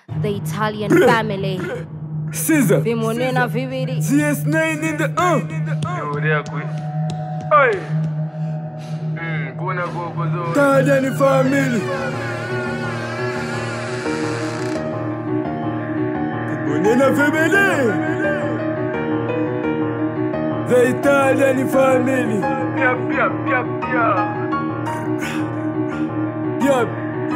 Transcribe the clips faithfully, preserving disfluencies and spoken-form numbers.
The Italian family. Caesar. Vimonena viviri. G S nine in the uh. Yo, there, quick. Hey. Hmm, kuna go zo. Italian family. Vimonena family. The Italian family. Pia, pia, pia, pia. Yep.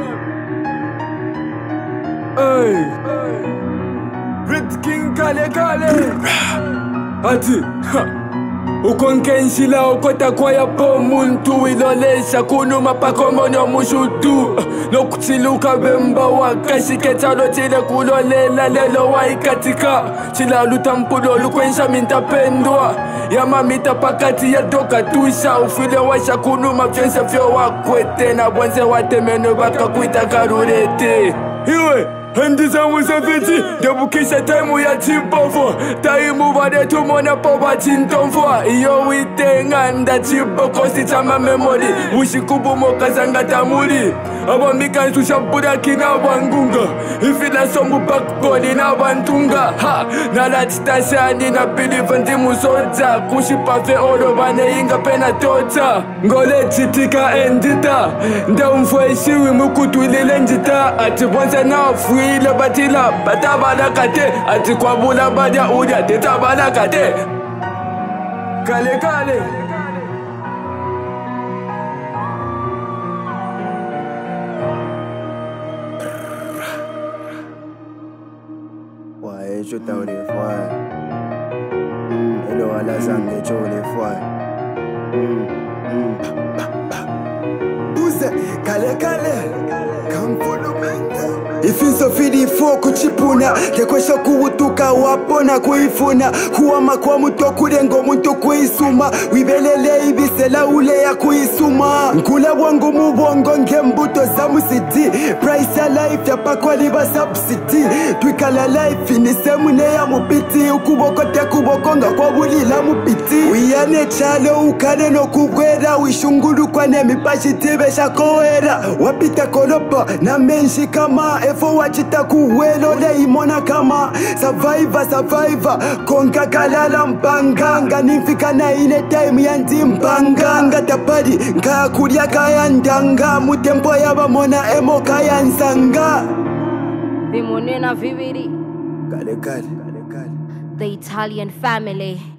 Hey. Red King Kale Kale. Ati. Ukonkenshila okota kwa ya po muntu ilolesha kunuma pakomonyo mushutu nokuchiluka bemba wakashike chalo chile kulolela lelo waikatika chila lutampulo lukwensha mintapendwa yama mita pakati ya doka tusha ufile washa kunuma vyense vyo wakwete na bwenze watemeno baka kuita karurete iwe Hendiza musafiti, debukisha time ya chipofo Taimu vade tumona poba chintomfo Iyo wite nganda chipoko si chama memori Ushikubu moka zanga tamuri Aba mikansu shabuda kina wangunga Ifila sombu backbone na wantunga Ha, nala chitashani na bilifanti musoja Kushipafe oro bane inga pena tota Ngole chitika endita Nda umfwaishiwi mukutu ilile njita Ati bonza na fui ile batila batabala kate ati kwabula badia udia tetabala kate kale kale Ouais, je t'en les fois. Hello, à la zangue, je les fois. Bouze, kale kale, come follow me. Ifinso fidi foku chipuna kekwesha kuutuka wapona kuifuna kuwama kwa muto kurengo muntu kuisuma wibelele ibisela ule ya kuisuma nkula wangu mubongo ngembuto za musiti price ya life ya pakwali ba subsidy twikala life ni semune ya mupiti ukubokote kubokonga kwa bulila mupiti wiyane chalo ukane no kubwera wishungulu kwa nemipashi tibesha koera wapita kolopa na menshi kama efo wachita kuwelo le imona kama survivor survivor konka kalala mpanganga nifika na ile time ya ntimpanganga tapadi nka kulia kaya ndanga mutempo yaba mona emo kaya nsanga Vimonena viviri. Kale kale The Italian family.